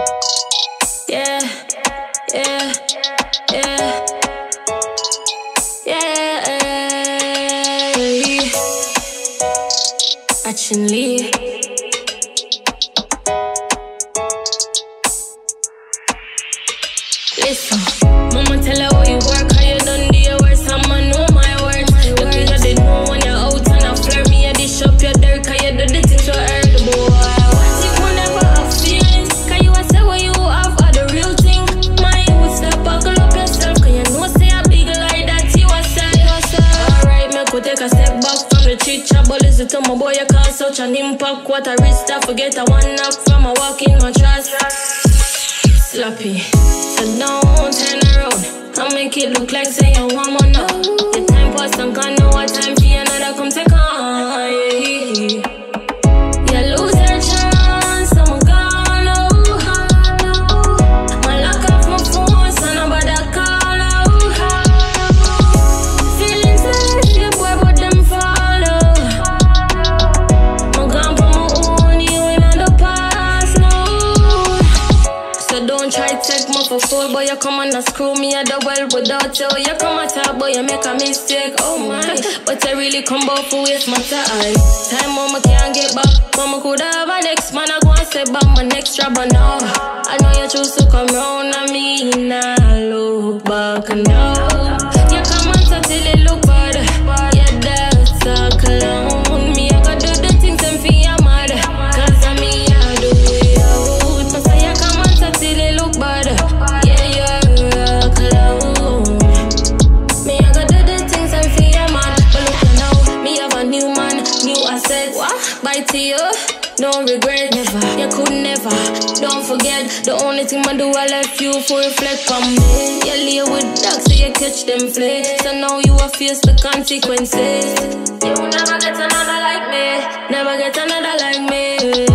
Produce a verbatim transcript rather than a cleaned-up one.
Yeah, yeah, yeah, yeah. Actually, listen, mama tell her how you work, how you done the hours, I'ma know my words. Lucky you didn't know when you're out and I flirt me, you dish up your dirt, cause you do the things you heard the boy. What if you never have feelings? Cause you a say what you have are the real thing. Mine would stop, buckle up yourself, cause you know say a big lie that you a say. Alright, me could take a step back from the chit chat, but listen to my boy, you cause such an impact. What a risk to forget a one knock from a walk in my trust. Sloppy, so don't turn around. I'll make it look like say you want more now. The time pass and can't know what time for another come take on. Yeah. You lose your chance, I'm gone now. I lock off my phone, so nobody call out. Feelings like you boy, but them follow. I'm gone for my own, you in the past now. So don't try to take me for fool, boy, you come and screw me at the well without you. You come at top, boy, you make a mistake, oh my. But I really come back for waste my time. Time mama can't get back. Mama could have a next man, I go and say about my next job, but now I know you choose to come round on me, now look back now. You come and talk till it look bad. Yeah, that's a clown. Me, I gotta do the things and feel your mad. Cause I me, I do it out. So you come and talk till it look bad. Yeah, you're a clown. Me, I gotta do the things and feel your mad. But look at now, me have a new man, new assets. Bye to you, no regret, never. You could never, don't forget. The only thing I do, I left you for reflect on me. You lay with dogs, so you catch them fleas. So now you will face the consequences. You will never get another like me, never get another like me.